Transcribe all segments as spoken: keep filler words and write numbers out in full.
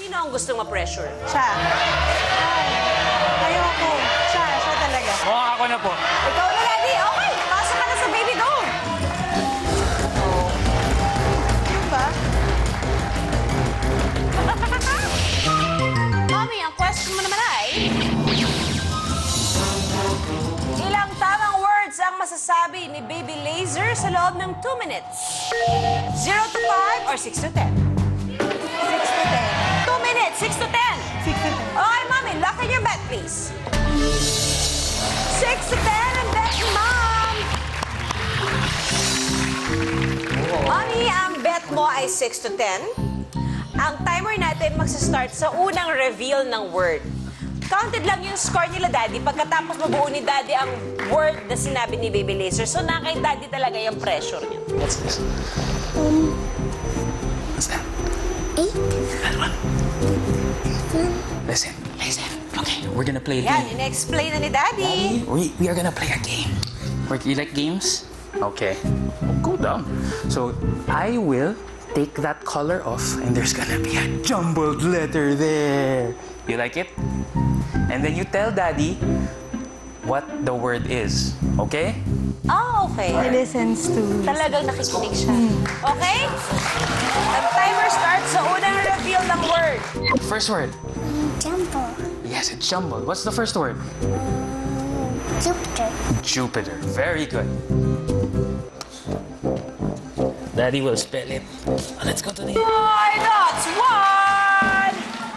Sino ang gustong ma-pressure? Siya. Ay, ayoko. Siya, siya talaga. Oo, ako na po. Ikaw na, Daddy. Okay, pasa ka na sa baby doll. Oh. Ano ba? Mommy, ang question mo naman ay... Ilang tamang words ang masasabi ni Baby Lazer sa loob ng two minutes? zero to five or six to ten? six to ten. two minutes, six to ten. six to ten. Okay, Mommy, lock in your bet, please. six to ten and bet ni Mom. Mommy, ang bet mo ay six to ten. Ang timer natin magsa-start sa unang reveal ng word. Counted lang yung score nila, Daddy, pagkatapos mabuo ni Daddy ang word na sinabi ni Baby Lazer. So, na kay Daddy talaga yung pressure niya. What's this? Um, What's that? eight. Listen, listen. Okay, we're gonna play a Yan, game. in-explain na ni Daddy. We, we are gonna play a game. Work, you like games? Okay. Go down. So, I will take that color off, and there's gonna be a jumbled letter there. You like it? And then you tell Daddy what the word is. Okay? Ah, okay. He listens to... Talagang nakikinig siya. Okay? The timer starts sa unang reveal ng word. First word. Jumbo. Yes, it's jumbled. What's the first word? Jupiter. Jupiter. Very good. Daddy will spell it. Let's go to the... Why, that's one!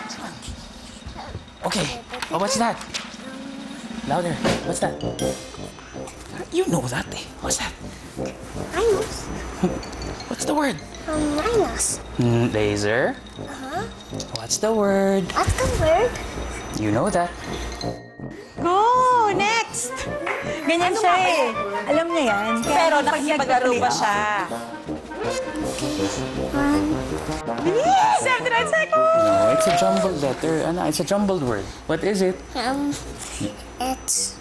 Okay. Oh, what's that? Louder. What's that? You know that, eh? What's that? Minus. What's the word? Um, minus. Mm, laser. Uh-huh. What's the word? What's the word? You know that. Go! Next! Ganyan siya eh. Alam niya yan. Kaya Pero pag nakikipaglaro nagpa-play ba ako- siya? One. seventy-nine seconds! No, it's a jumbled letter. Ano, it's a jumbled word. What is it? Um, it's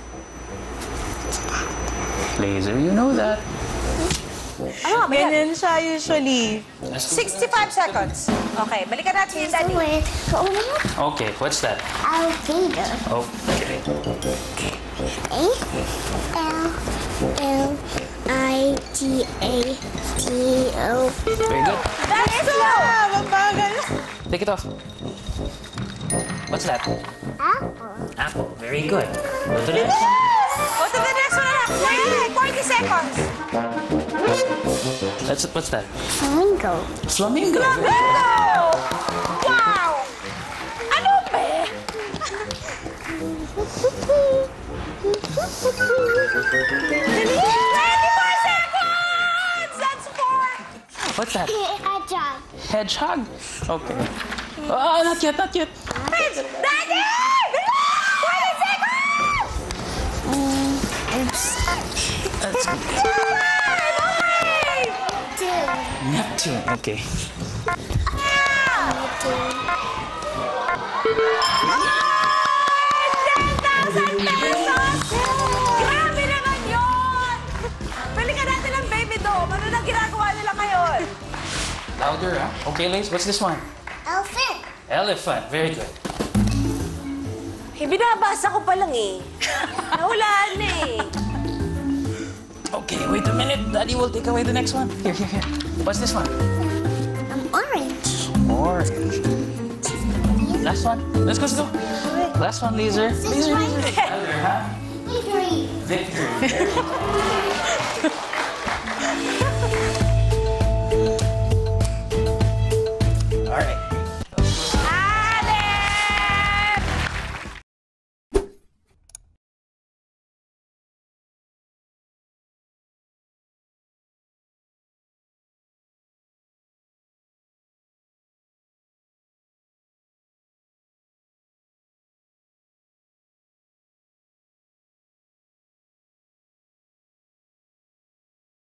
Laser, you know that. Ano, Miguel? Ganyan siya usually. sixty-five seconds. Okay, balikan natin yung the Daddy. word. Okay, what's that? Alligator. Okay. A L L I G A T O. Very good. That is slow! Ah, mabagal. Take it off. What's that? Apple. Apple. Very good. Go to the next one. Go to the next one, anak. Wait, forty seconds. That's, what's that? Flamingo. Flamingo. Bingo! Wow! Ano ba? twenty-four seconds! That's four! What's that? A job. Hedgehog. Okay. Oh, not yet, not yet. Daddy! twenty seconds! Um, oops. That's Two. Neptune. Okay. ten thousand pesos! Grabe naman yun! Balikan natin ang baby doll. Ano nang ginagawa nila ngayon? Louder, huh? Okay, Lace, what's this one? Elephant. Elephant. Very good. Eh, binabasa ko pa lang eh. Nahulaan na eh. Okay, wait a minute. Daddy will take away the next one. Here, here, here. What's this one? Um, orange. Orange. Last one. Let's go, let's go. Last one, Laser. Laser, laser. Louder, huh? Victory. Victory.